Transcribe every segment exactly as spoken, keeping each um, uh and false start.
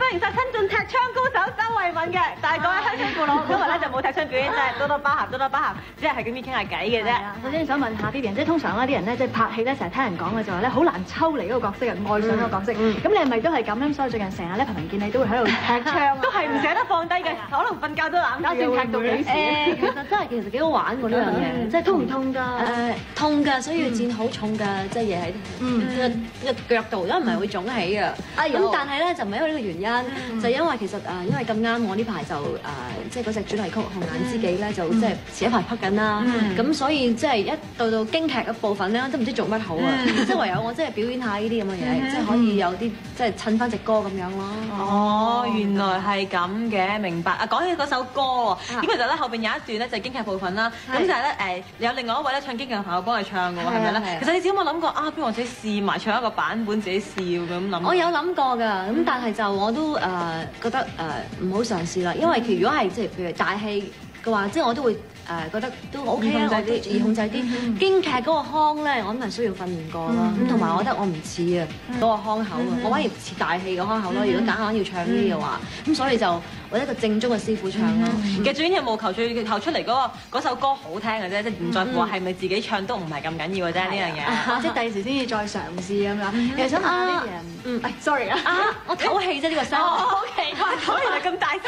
歡迎晒親進踢槍高手周慧敏嘅，但係各位鄉親父老，今日咧就冇踢槍表演啫，多多包涵，多多包涵，只係係咁樣傾下偈嘅啫。 首先想問下啲人，即係通常咧啲人咧即係拍戲咧，成日聽人講嘅就話咧好難抽離嗰個角色啊，愛上嗰個角色。咁你係咪都係咁咧？所以最近成日咧，頻頻見你都會喺度踢槍， 都係唔捨得放低嘅，可能瞓覺都攬住，踢到幾時？ 誒，其實真係其實幾好玩喎呢樣嘢，即係痛唔痛㗎？ 誒痛㗎，所以要墊好重㗎，即係嘢喺個個腳度，因為唔係會腫起嘅。咁但係咧就唔係因為呢個原因，就因為其實誒因為咁啱我呢排就誒即係嗰隻主題曲《紅顏知己》咧就即係前一排拍緊啦，咁所以即係一到到京劇嘅部分咧都唔知做乜好啊，即係唯有我即係表演下呢啲咁嘅嘢，即係可以有啲即係襯翻隻歌咁樣咯。 哦，原來係咁嘅，明白。啊，講起嗰首歌喎，咁其實咧後邊有一段咧就係京劇部分啦，咁就係咧誒有另外一位咧唱京劇嘅朋友幫佢唱嘅喎，係咪咧？其實你自己有冇諗過啊？不如我自己試埋唱一個版本，自己試咁諗？ 我有諗過㗎，咁但係就我都誒覺得誒唔好嘗試啦，因為其如果係即係譬如大戲嘅話，即係我都會誒覺得都 OK 啊，我啲易控制啲。京劇嗰個腔咧，我諗係需要訓練過啦，咁同埋我覺得我唔似啊嗰個腔口啊，我反而似大戲嘅腔口咯。如果夾硬要唱呢啲嘅話，咁所以就揾一個正宗嘅師傅唱咯。 其實最緊要務求最後出嚟嗰個嗰首歌好聽嘅啫，即係唔在乎話係咪自己唱都唔係咁緊要嘅啫呢樣嘢。 即係第時先至再嘗試咁樣。其實想問下啲人，嗯，誒，sorry 啊， 我唞氣啫呢個聲。 好奇怪，唞原來咁大聲。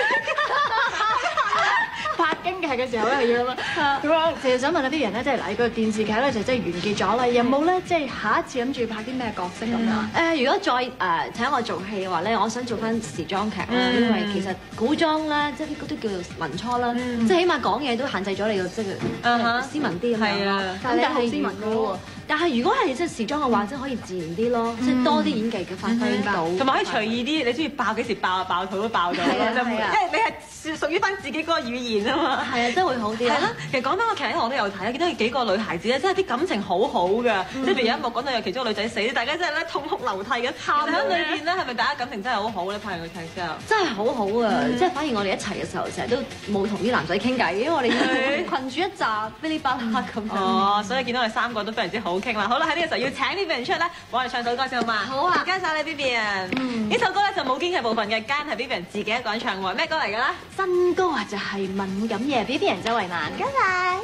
拍京劇嘅時候咧要咁啊，咁樣其實想問下啲人咧，即係嗱，個電視劇咧就即係完結咗啦，有冇咧即係下一次諗住拍啲咩角色咁樣？ 誒，如果再誒請我做戲嘅話咧，我想做翻時裝劇啦，因為其實古裝咧即係呢個都叫做民初啦，即係起碼講嘢都限制咗你個即係斯文啲咁樣咯。 但係你好斯文嘅喎。 但係如果係即係時裝嘅話，即係可以自然啲咯，即係多啲演技嘅發揮到， 同埋可以隨意啲，你中意爆幾時爆啊，爆肚都爆到，因為你係屬於翻自己嗰個語言啊嘛。 係啊，真係會好啲。係啦， 其實講翻個劇咧，我都有睇，見到幾個女孩子咧，真係啲感情好好㗎。即係譬如有一幕講到有其中個女仔死，大家真係咧痛哭流涕嘅喊。喺裏邊咧，係咪大家感情真係好好咧？拍完個劇之後， 真係好好啊！即係反而我哋一齊嘅時候，成日都冇同啲男仔傾偈，因為我哋群住一紮噼里啪啦咁樣。 哦，所以見到我哋三個都非常之好傾啦。好啦，喺呢個時候要請 Vivian 出嚟咧，幫我哋唱首歌先好嘛？ 好啊！ 唔該曬你 Vivian。呢首歌咧就冇京劇部分嘅，間係 Vivian 自己一個人唱喎。咩歌嚟㗎咧？ 新歌啊，就係《問咁夜》，Vivian 周慧敏。唔該曬。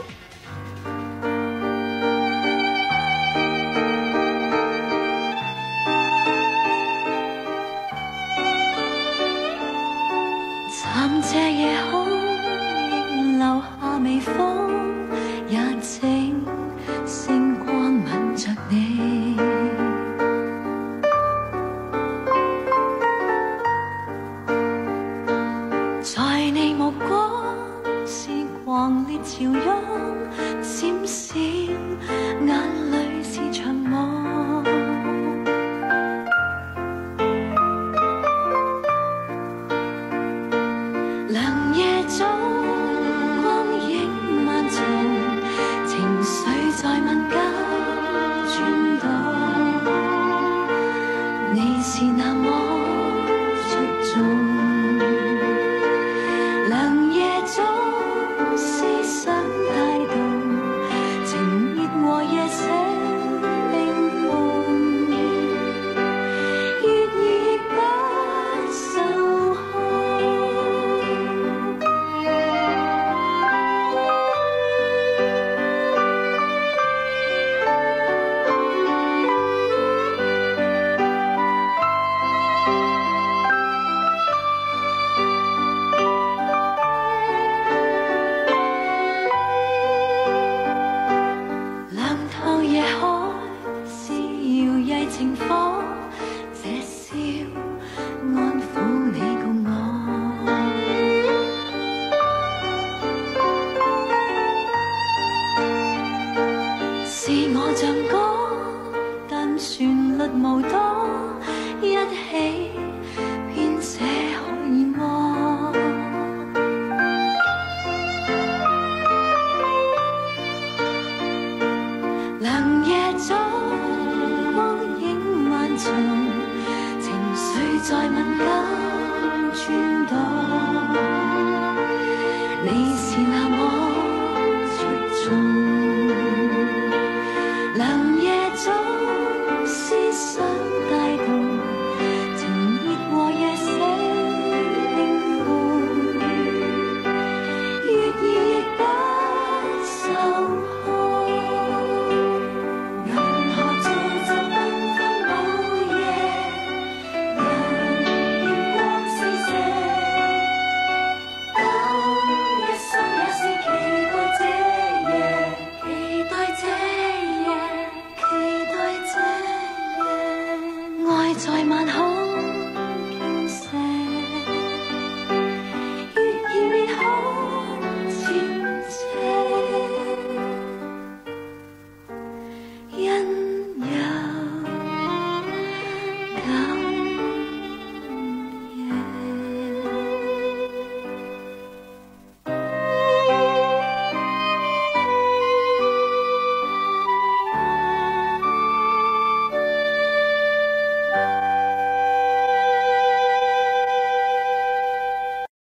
暫借夜空，仍留下微風，也請星光吻着你。在你目光是狂烈潮湧，閃閃眼